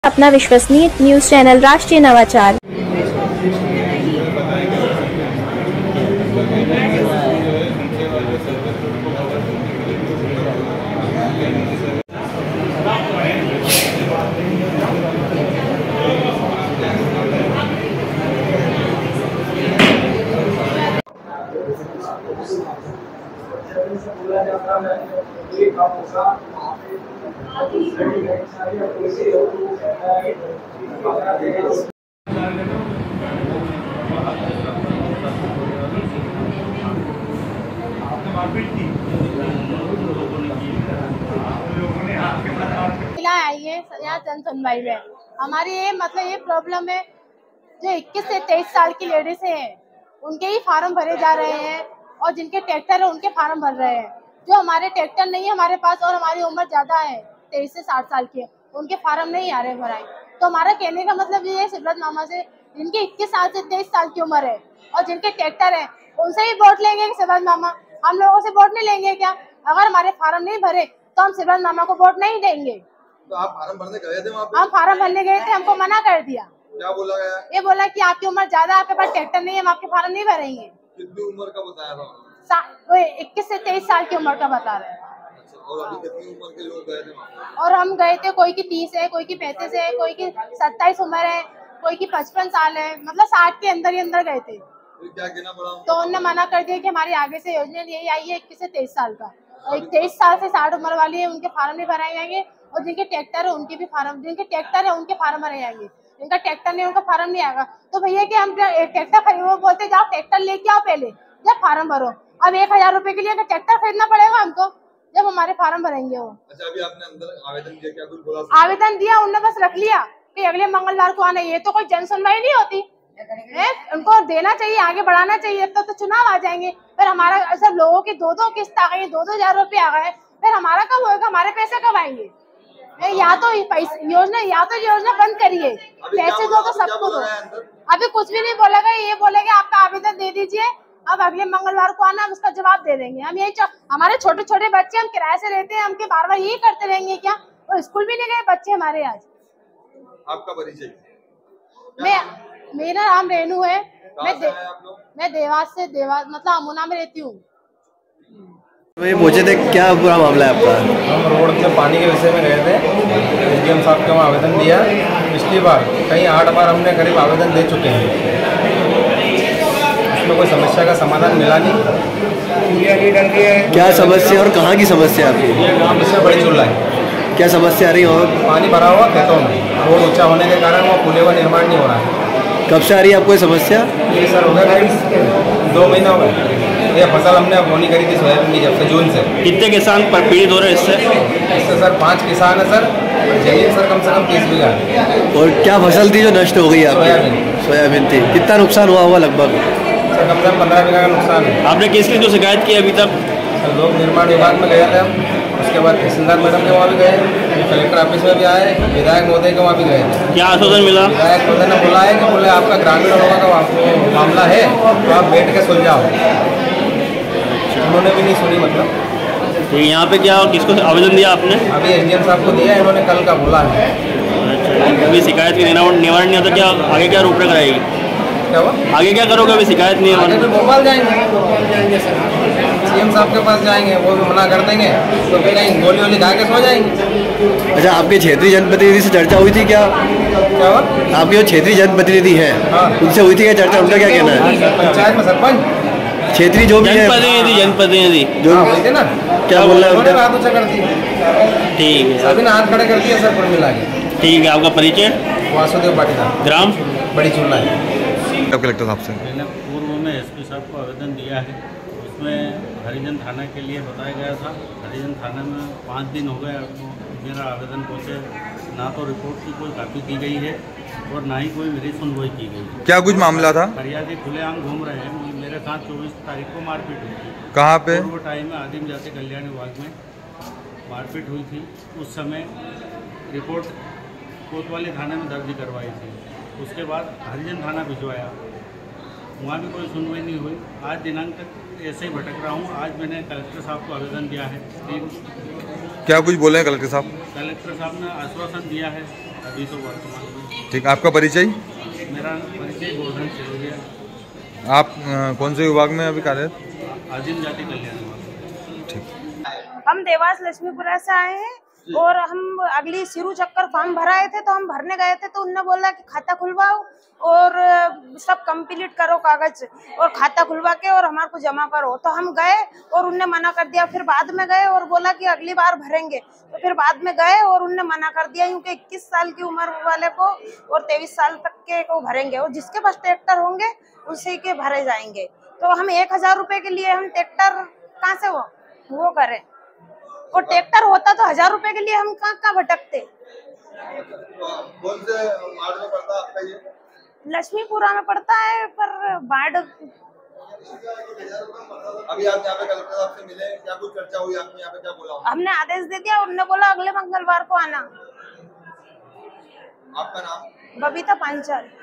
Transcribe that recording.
अपना विश्वसनीय news channel राष्ट्रीय नवाचार। आइए यहाँ जन सुनवाई में हमारी ये ये प्रॉब्लम है। जो 21 से 23 साल की लेडीज हैं उनके ही फार्म भरे जा रहे हैं और जिनके ट्रैक्टर है उनके फार्म भर रहे हैं। जो हमारे ट्रैक्टर नहीं है हमारे पास और हमारी उम्र ज्यादा है 23 से 60 साल की, उनके फार्म नहीं आ रहे भराए। तो हमारा कहने का मतलब ये है सिमरत मामा से, जिनके 21 साल से 23 साल की उम्र है और जिनके ट्रैक्टर है उनसे ही वोट लेंगे सिमरत मामा। हम लोगों से वोट नहीं लेंगे क्या? अगर हमारे फार्म नहीं भरे तो हम सिमरत मामा को वोट नहीं देंगे। तो आप फार्म भरने गए थे वहाँ पे? हम फार्म भरने गए थे, हमको मना कर दिया। क्या बोला गया? ये बोला कि आपकी उम्र ज्यादा, आपके पास ट्रैक्टर नहीं है, हम आपके फार्म नहीं भरेंगे। कितनी उम्र का बताया था? 21 से 23 साल की उम्र का बता रहे हैं। अच्छा, और अभी कितनी उम्र के लोग गए थे वहाँ पे? और हम गए थे, कोई की 30 है, कोई की 35 है, कोई की 27 उम्र है, कोई की 55 साल है, मतलब 60 के अंदर ही अंदर गए थे। क्या कहना पड़ा? तो उन्होंने मना कर दिया कि हमारी आगे से योजना यही आई है 21 से 23 साल का, और 23 साल से 60 उम्र वाली है उनके फार्म नहीं भराए जाएंगे, और जिनके ट्रैक्टर है उनके भी फार्म, जिनके ट्रैक्टर है उनके फार्म भरे जाएंगे, जिनका ट्रैक्टर नहीं उनका फार्म नहीं आएगा। तो भैया कि हम ट्रैक्टर खरीद, वो बोलते जाओ ट्रैक्टर लेके आओ पहले, जब फार्म भरो। अब 1000 रुपए के लिए ट्रैक्टर खरीदना पड़ेगा हमको जब हमारे फार्म भरेंगे वो। अच्छा, अभी आपने अंदर आवेदन दिया, क्या कुछ बोला? आवेदन दिया, उनने बस रख लिया कि अगले मंगलवार को आना। ये तो कोई जन सुनवाई नहीं होती है, उनको देना चाहिए, आगे बढ़ाना चाहिए। तो चुनाव आ जाएंगे, फिर हमारा सब लोगों की 2-2 किस्त आ गई, 2-2 हजार रुपए आ गए, फिर हमारा कब होगा? हमारे पैसे कब आएंगे? या तो योजना बंद करिए, पैसे दो तो सबको दो। अभी कुछ भी नहीं बोला गया, ये बोलेगा आपका आवेदन दे दीजिए, अब अगले मंगलवार को आना, हम उसका जवाब दे देंगे। हम यही हमारे छोटे छोटे बच्चे हम किराए से रहते हैं, हम के बार बार यही करते रहेंगे क्या? वो स्कूल भी नहीं गए बच्चे हमारे आज। आपका परिचय? मेरा नाम रेनू है। मैं देवास मतलब अमुना में रहती हूँ। पूछे थे क्या पूरा मामला है आपका? हम रोड में पानी के विषय में गए थे, एसडीएम साहब के वहाँ आवेदन दिया। पिछली बार कहीं 8 बार हमने करीब आवेदन दे चुके हैं, उसमें कोई समस्या का समाधान मिला नहीं। क्या समस्या और कहाँ की समस्या आपकी? ये गाँव से बड़ी चूल्हा है। क्या समस्या आ रही है? और पानी भरा हुआ खेतों में, रोड ऊंचा होने के कारण वो पुलिया का निर्माण नहीं हो रहा है। कब से आ रही है आपको ये समस्या? ये सर हो गया करीब 2 महीना हो गए। ये फसल हमने बोनी करी थी सोयाबीन की, जब से जून से। कितने किसान पीड़ित हो रहे हैं इससे सर 5 किसान है सर, जमीन सर कम से कम 30 बीघा। और क्या फसल थी जो नष्ट हो गई आपकी? सोयाबीन थी। कितना नुकसान हुआ होगा लगभग? सर कम से कम 15 बीघा का नुकसान है। आपने किसकी जो शिकायत की अभी तक? सर लोक निर्माण विभाग में गए थे हम, उसके बाद तहसीलदार मैडम के वहाँ भी गए, कलेक्टर ऑफिस में भी आए, विधायक महोदय के वहाँ भी गए थे। क्या आश्वासन मिला? विधायक महोदय ने बोला है कि बोले आपका ग्रामीण लोगों का मामला है तो आप बैठ के सुलझाओ। उन्होंने भी नहीं सुनी मतलब। तो यहाँ पे क्या किसको आवेदन दिया आपने? अभी एसडीएम साहब को दिया, इन्होंने कल का बोला है। अभी शिकायत की निवारण नहीं होता, क्या आगे क्या रूपरेखा रहेगी? क्या हुआ? आगे क्या करोगे अभी शिकायत नहीं? आगे तो भोपाल जाएंगे सर, सीएम साहब के पास जाएंगे, वो भी मना कर देंगे तो फिर कहीं गोली वोली खा के सो जाएंगे। अच्छा, आपके क्षेत्रीय जनप्रतिनिधि से चर्चा हुई थी क्या? क्या हुआ? आपके जो क्षेत्रीय जनप्रतिनिधि हैं उनसे हुई थी क्या चर्चा? उनका क्या कहना है? पंचायत में सरपंच क्षेत्रीय जो भी है जनप्रतिनिधि जो थे ना, क्या बोल रहे हैं? हाथ ऊँचा कर दिया। ठीक है, सभी ने हाथ खड़े कर दिया सर, कुल मिला के। ठीक है। आपका परिचय? वासुदेव पाटीदार, ग्राम बड़ी चूल्हा है। कलेक्टर साहब से मैंने पूर्व में एसपी साहब को आवेदन दिया है, उसमें हरिजन थाना के लिए बताया गया था। हरिजन थाना में 5 दिन हो गए मेरा आवेदन पहुँचे, ना तो रिपोर्ट की कोई कापी की गई है और ना ही कोई मेरी सुनवाई की गई है। क्या कुछ मामला था? फरियादी खुलेआम घूम रहे हैं। मेरे साथ 24 तारीख को मारपीट हुई थी। कहाँ पे? पूर्व टाइम में आदिम जाति कल्याण विभाग में मारपीट हुई थी। उस समय रिपोर्ट कोतवाली थाने में दर्ज करवाई थी, उसके बाद हरिजन थाना भिजवाया, वहाँ भी कोई सुनवाई नहीं हुई। आज दिनांक तक ऐसे ही भटक रहा हूँ। आज मैंने कलेक्टर साहब को आवेदन दिया है। क्या कुछ बोले हैं कलेक्टर साहब? कलेक्टर साहब ने आश्वासन दिया है अभी तो वर्तमान में। ठीक, आपका परिचय? मेरा परिचय गोवर्धन चौधरी। आप कौन से विभाग में अभी कार्यरत? आदिम जाति कल्याण विभाग। ठीक। हम देवास लक्ष्मीपुरा से आए हैं और हम अगली सिरू चक्कर फॉर्म भराए थे, तो हम भरने गए थे तो उनने बोला कि खाता खुलवाओ और सब कंप्लीट करो कागज और खाता खुलवा के और हमारे को जमा करो। तो हम गए और उनने मना कर दिया। फिर बाद में गए और बोला कि अगली बार भरेंगे। तो फिर बाद में गए और उनने मना कर दिया, क्योंकि 21 साल की उम्र वाले को और 23 साल तक के को भरेंगे और जिसके पास ट्रैक्टर होंगे उसी के भरे जाएंगे। तो हम 1000 रुपए के लिए हम ट्रैक्टर कहाँ से वो करें, और ट्रैक्टर होता तो 1000 रुपए के लिए हम कहाँ भटकते। कौन से वार्ड में पड़ता है आपका ये? लक्ष्मीपुरा में पड़ता है, पर वार्ड। अभी आप यहाँ पे कलेक्टर साहब से मिले, क्या कुछ चर्चा हुई आपने यहाँ पे, क्या बोला? हमने आदेश दे दिया, उन्होंने बोला अगले मंगलवार को आना। आपका नाम? बबीता पांचाल।